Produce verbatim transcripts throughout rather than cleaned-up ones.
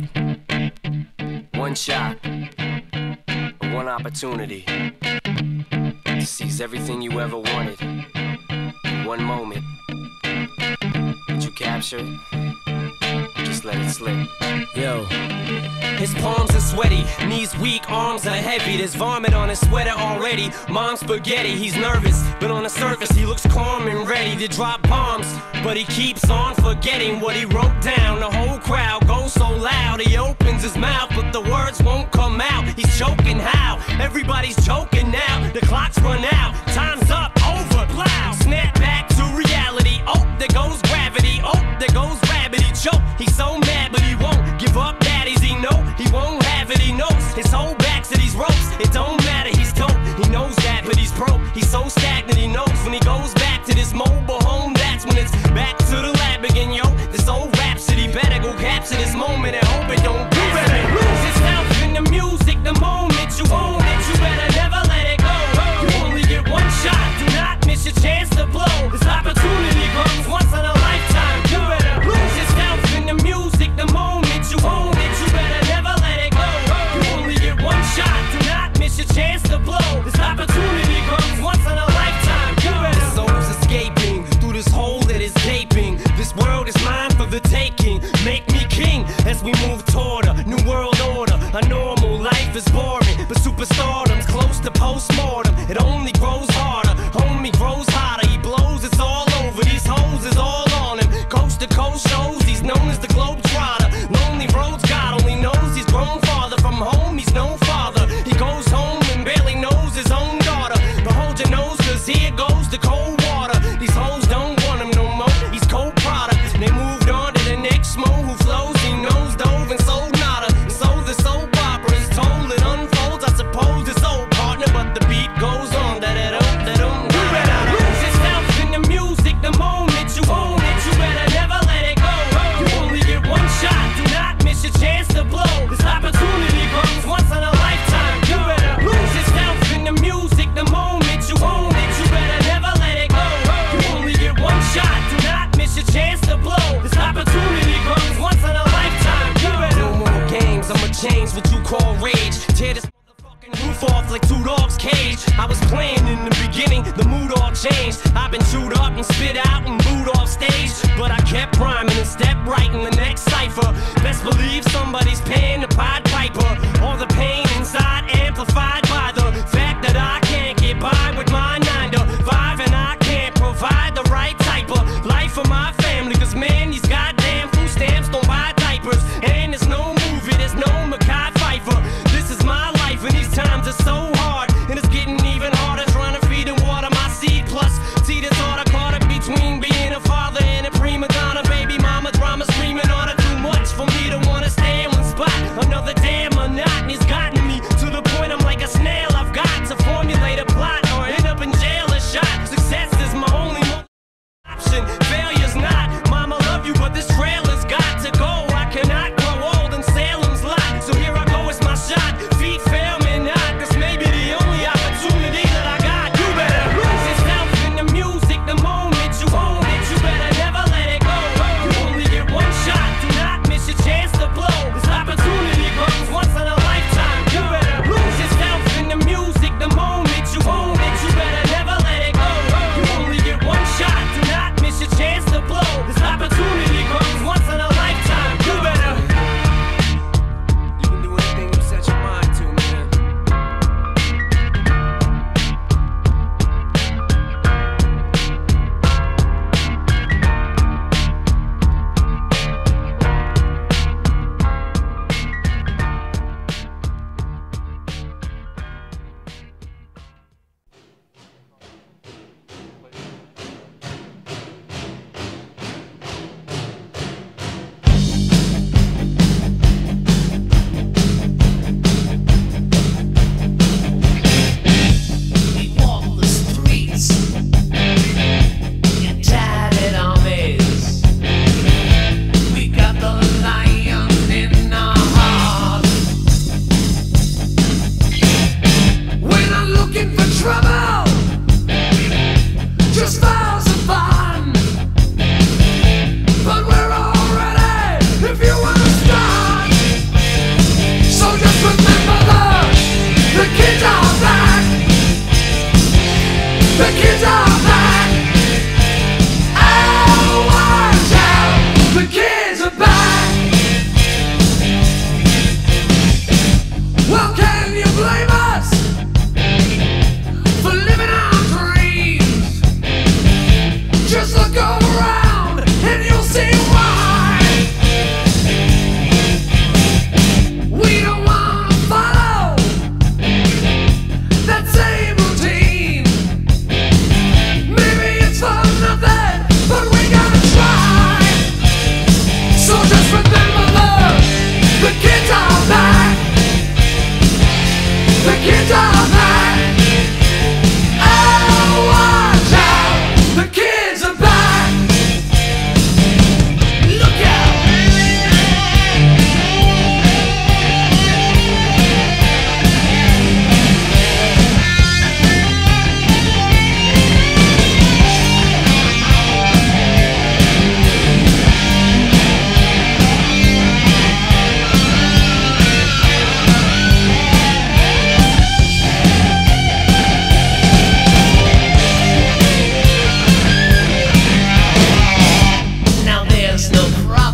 said, one shot, one opportunity to seize everything you ever wanted in one moment. Did you capture it? Just let it slip. Yo. His palms are sweaty, knees weak, arms are heavy. There's vomit on his sweater already. Mom's spaghetti, he's nervous, but on the surface he looks calm and ready to drop bombs. But he keeps on forgetting what he wrote down. The whole crowd goes so loud, he opens his mouth, but the words won't come out. He's choking how? Everybody's choking now. The clock's run out, time's up, over, plow. Snap back to reality, oh, there goes gravity. Oh, there goes rabbit, he choke. He's so mad, but he won't give up. Daddies, he know he won't have it, he knows. His whole back to these ropes, it don't matter, he's dope. He knows that, but he's broke. He's so stagnant, he knows when he goes back to this mobile home, that's when it's back to the lab again, yo. This old rhapsody better go capture this moment and hope it don't do it. Lose yourself in the music, the moment you own it, you better never let it go. You only get one shot, do not miss your chance to blow. This opportunity comes once in a lifetime. You better lose yourself in the music, the moment you own it, you better never let it go. You only get one shot, do not miss your chance to blow. This opportunity comes once in a lifetime. You better. The soul's escaping through this hole that is gaping. This world is mine for the taking. Make me king as we move toward a new world order. A normal life is boring, but superstardom's close to postmortem. It only grows harder, homie grows hotter. He blows, it's all over. These hoes is all on him. Coast to coast shows, he's known as the Globetrotter. Lonely roads, God only knows he's grown farther from home. He's no father. He goes home and barely knows his own daughter. But hold your nose, cause here goes the cold water. These hoes don't want him no more. He's cold product. They moved on to the next mo who flows. He knows dove and sold nada. And so the soap opera is told. It unfolds, I suppose it's old partner, but the beat goes on. Da da da da da. You better lose yourself in the music, the moment you own it, you better never let it go. You only get one shot, do not miss your chance to blow. This opportunity comes once in a lifetime. You better lose yourself in the music, the moment you own it, you better never let it go. You only get one shot, do not miss your chance to blow. This opportunity comes once in a lifetime. You better. No more games, I'ma change what you call rage. Tear this motherfucking roof off like two dogs' cage. I was playing in the beginning, the mood all changed. I've been chewed up and spit out and booed off stage, but I kept rhyming and stepped right in the next cipher. Best believe somebody's paying the Pied Piper. All the pain inside amplified by the fact that I can't get by with my nine to five, and I can't provide the right type of life for my family. Cause man, these goddamn food stamps don't buy diapers, and there's no movie, there's no Mackay Pfeiffer. This is my life and these times are so hard, and it's getting even harder trying to feed and water my seed. Plus, see this order caught up between being a father and a prima donna. Baby mama drama screaming on her, too much for me to wanna stay in one spot. Another damn monotony's gotten me to the point I'm like a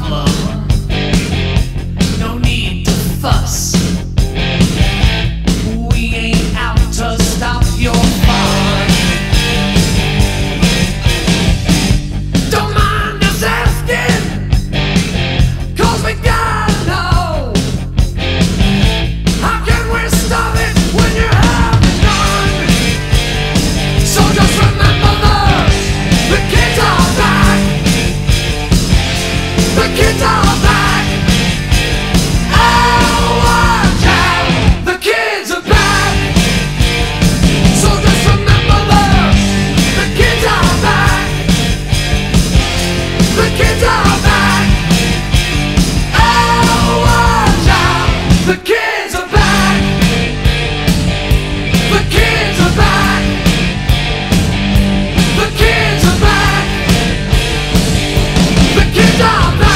problem. No need to fuss. We ain't out to stop your fun. Don't mind us asking, 'cause we gotta know. How can we stop it when you haven't done? So just remember the, the kids are back. The kids are back. Oh, watch out. The kids are back. So just remember the, the kids are back. The kids are back. Oh, watch out. The kids are back. The kids are back. The kids are back. The kids are back.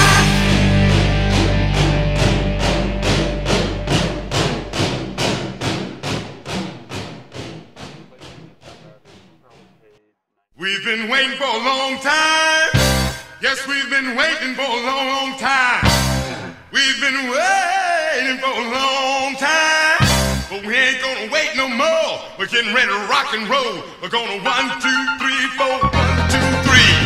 We've been waiting for a long time. Yes, we've been waiting for a long, long time. We've been waiting for a long time. But we ain't gonna wait no more. We're getting ready to rock and roll. We're gonna one, two, three, four, one, two, three.